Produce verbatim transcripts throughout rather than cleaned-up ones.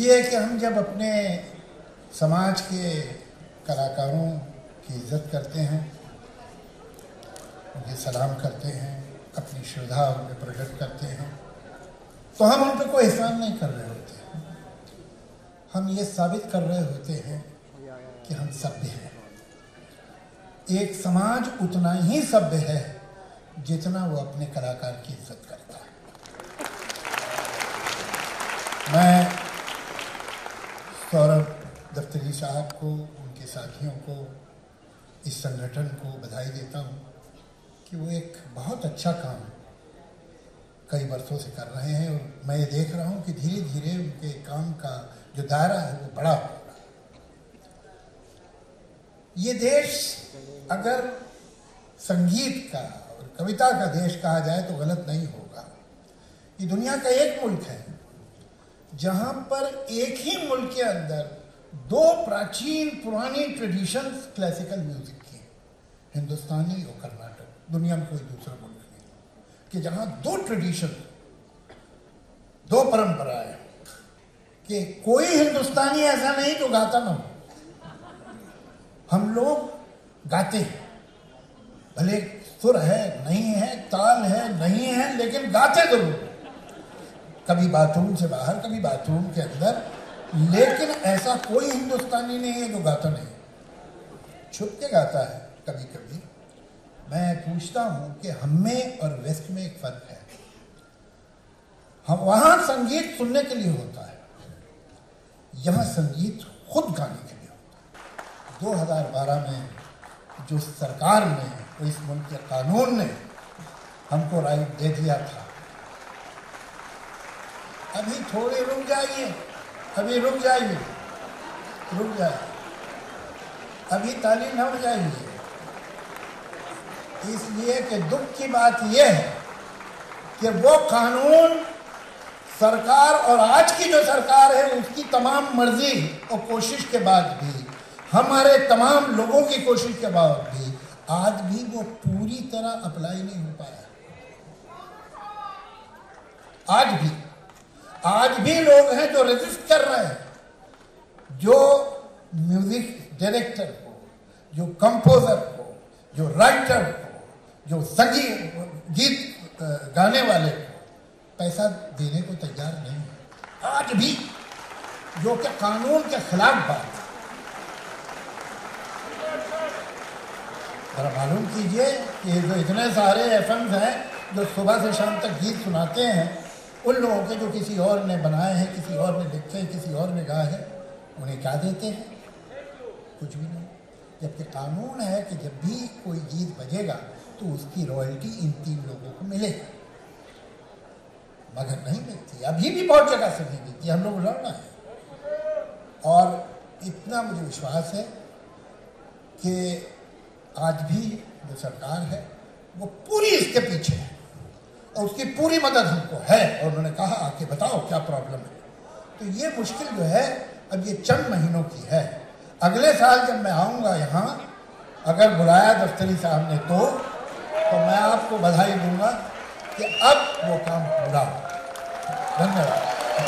देखिए कि हम जब अपने समाज के कलाकारों की इज्जत करते हैं, उन्हें सलाम करते हैं, अपनी श्रद्धा उन्हें प्रकट करते हैं, तो हम उन पर कोई एहसान नहीं कर रहे होते। हम ये साबित कर रहे होते हैं कि हम सभ्य हैं। एक समाज उतना ही सभ्य है जितना वो अपने कलाकार की इज्जत करता है। मैं सौरभ दफ्तरी साहब को, उनके साथियों को, इस संगठन को बधाई देता हूँ कि वो एक बहुत अच्छा काम कई वर्षों से कर रहे हैं और मैं ये देख रहा हूँ कि धीरे धीरे उनके काम का जो दायरा है वो बड़ा हो रहा है। ये देश अगर संगीत का और कविता का देश कहा जाए तो गलत नहीं होगा। ये दुनिया का एक मुल्क है जहाँ पर एक ही मुल्क के अंदर दो प्राचीन पुरानी ट्रेडिशंस क्लासिकल म्यूजिक की, हिंदुस्तानी और कर्नाटक। दुनिया में कोई दूसरा मुल्क नहीं कि जहाँ दो ट्रेडिशन, दो परंपराएं, कि कोई हिंदुस्तानी ऐसा नहीं जो गाता ना हो। हम लोग गाते हैं, भले सुर है नहीं है, ताल है नहीं है, लेकिन गाते जरूर, कभी बाथरूम से बाहर, कभी बाथरूम के अंदर। लेकिन ऐसा कोई हिंदुस्तानी नहीं है जो गाता नहीं, छुप के गाता है कभी कभी। मैं पूछता हूं कि हम में और वेस्ट में एक फर्क है। हम वहां संगीत सुनने के लिए होता है, यहां संगीत खुद गाने के लिए होता है। दो हज़ार बारह में जो सरकार ने, इस मुल्क के कानून ने हमको राइट दे दिया था, अभी थोड़े रुक जाइए, अभी रुक जाइए, रुक जाइए, अभी ताली न बजाइए। इसलिए कि दुख की बात यह है कि वो कानून सरकार, और आज की जो सरकार है उसकी तमाम मर्जी और कोशिश के बाद भी, हमारे तमाम लोगों की कोशिश के बाद भी, आज भी वो पूरी तरह अप्लाई नहीं हो पाया। आज भी आज भी लोग हैं जो रेजिस्ट कर रहे हैं, जो म्यूजिक डायरेक्टर को, जो कंपोजर को, जो राइटर को, जो संगीत गीत गाने वाले को पैसा देने को तैयार नहीं है। आज भी, जो कि कानून के खिलाफ बात है। जरा मालूम कीजिए कि जो इतने सारे एफ एम्स हैं जो सुबह से शाम तक गीत सुनाते हैं, उन लोगों के जो किसी और ने बनाए हैं, किसी और ने लिखे हैं, किसी और ने गाए हैं, उन्हें क्या देते हैं? कुछ भी नहीं। जबकि कानून है कि जब भी कोई गीत बजेगा तो उसकी रॉयल्टी इन तीन लोगों को मिलेगा, मगर नहीं मिलती। अभी भी बहुत जगह से नहीं मिलती। हम लोग लड़ना है। और इतना मुझे विश्वास है कि आज भी जो सरकार है वो पूरी इसके पीछे है और उसकी पूरी मदद हमको है। और उन्होंने कहा आके बताओ क्या प्रॉब्लम है। तो ये मुश्किल जो है अब ये चंद महीनों की है। अगले साल जब मैं आऊँगा यहाँ, अगर बुलाया दफ्तरी साहब ने तो तो मैं आपको बधाई दूंगा कि अब वो काम पूरा हो। धन्यवाद।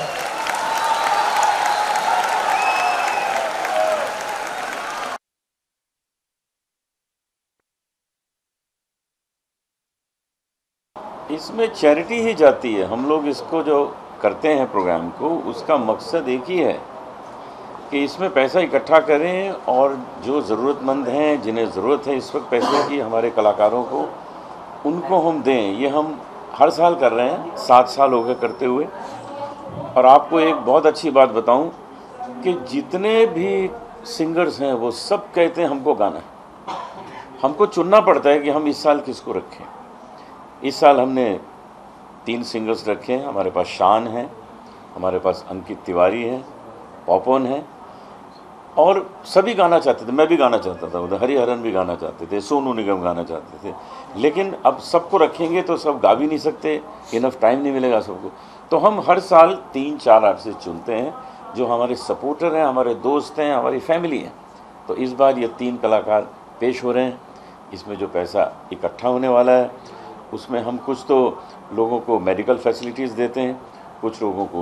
इसमें चैरिटी ही जाती है। हम लोग इसको जो करते हैं प्रोग्राम को, उसका मकसद एक ही है कि इसमें पैसा इकट्ठा करें और जो ज़रूरतमंद हैं, जिन्हें ज़रूरत है इस वक्त पैसे की, हमारे कलाकारों को, उनको हम दें। ये हम हर साल कर रहे हैं, सात साल हो गए करते हुए। और आपको एक बहुत अच्छी बात बताऊं कि जितने भी सिंगर्स हैं वो सब कहते हैं हमको गाना है। हमको चुनना पड़ता है कि हम इस साल किसको रखें। इस साल हमने तीन सिंगर्स रखे हैं। हमारे पास शान है, हमारे पास अंकित तिवारी है, पॉपन है, और सभी गाना चाहते थे। मैं भी गाना चाहता था, उधर हरिहरन भी गाना चाहते थे, सोनू निगम गाना चाहते थे। लेकिन अब सबको रखेंगे तो सब गा भी नहीं सकते, इनफ टाइम नहीं मिलेगा सबको। तो हम हर साल तीन चार आर्टिस्ट चुनते हैं जो हमारे सपोर्टर हैं, हमारे दोस्त हैं, हमारी फैमिली हैं। तो इस बार ये तीन कलाकार पेश हो रहे हैं। इसमें जो पैसा इकट्ठा होने वाला है उसमें हम कुछ तो लोगों को मेडिकल फैसिलिटीज़ देते हैं, कुछ लोगों को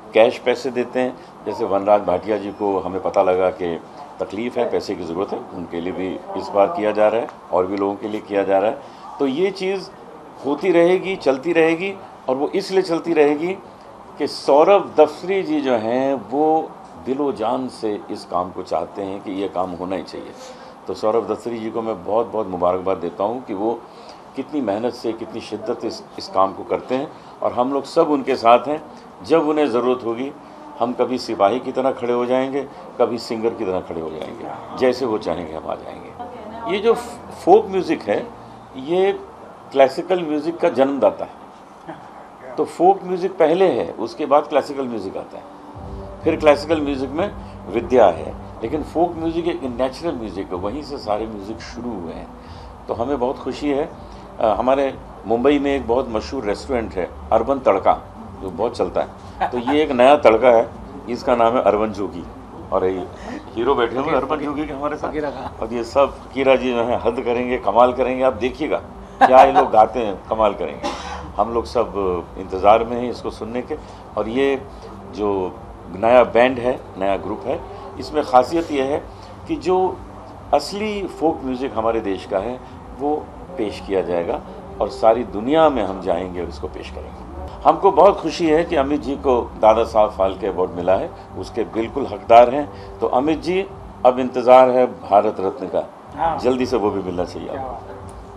कैश पैसे देते हैं। जैसे वनराज भाटिया जी को हमें पता लगा कि तकलीफ़ है, पैसे की ज़रूरत है, उनके लिए भी इस बार किया जा रहा है और भी लोगों के लिए किया जा रहा है। तो ये चीज़ होती रहेगी, चलती रहेगी, और वो इसलिए चलती रहेगी कि सौरभ दफ्तरी जी जो हैं वो दिलो जान से इस काम को चाहते हैं कि ये काम होना ही चाहिए। तो सौरभ दफ्तरी जी को मैं बहुत बहुत मुबारकबाद देता हूँ कि वो कितनी मेहनत से, कितनी शिद्दत इस इस काम को करते हैं, और हम लोग सब उनके साथ हैं। जब उन्हें ज़रूरत होगी हम कभी सिपाही की तरह खड़े हो जाएंगे, कभी सिंगर की तरह खड़े हो जाएंगे, जैसे वो चाहेंगे हम आ जाएंगे। ये जो फोक म्यूज़िक है ये क्लासिकल म्यूज़िक का जन्मदाता है। तो फोक म्यूज़िक पहले है, उसके बाद क्लासिकल म्यूज़िक आता है, फिर क्लासिकल म्यूज़िक में विद्या है, लेकिन फोक म्यूज़िक एक नेचुरल म्यूज़िक है, वहीं से सारे म्यूज़िक शुरू हुए हैं। तो हमें बहुत खुशी है। आ, हमारे मुंबई में एक बहुत मशहूर रेस्टोरेंट है अर्बन तड़का, जो बहुत चलता है। तो ये एक नया तड़का है, इसका नाम है अरवन जोगी, और ये हीरो बैठे हुए अरवन जोगी के हमारे साथ, और ये सब फकीरा जी जो हैं हद करेंगे, कमाल करेंगे। आप देखिएगा क्या ये लोग गाते हैं, कमाल करेंगे। हम लोग सब इंतज़ार में हैं इसको सुनने के। और ये जो नया बैंड है, नया ग्रुप है, इसमें ख़ासियत ये है कि जो असली फोक म्यूज़िक हमारे देश का है वो पेश किया जाएगा, और सारी दुनिया में हम जाएंगे और इसको पेश करेंगे। हमको बहुत खुशी है कि अमित जी को दादा साहब फाल्के अवार्ड मिला है, उसके बिल्कुल हकदार हैं। तो अमित जी, अब इंतज़ार है भारत रत्न का, जल्दी से वो भी मिलना चाहिए आपको।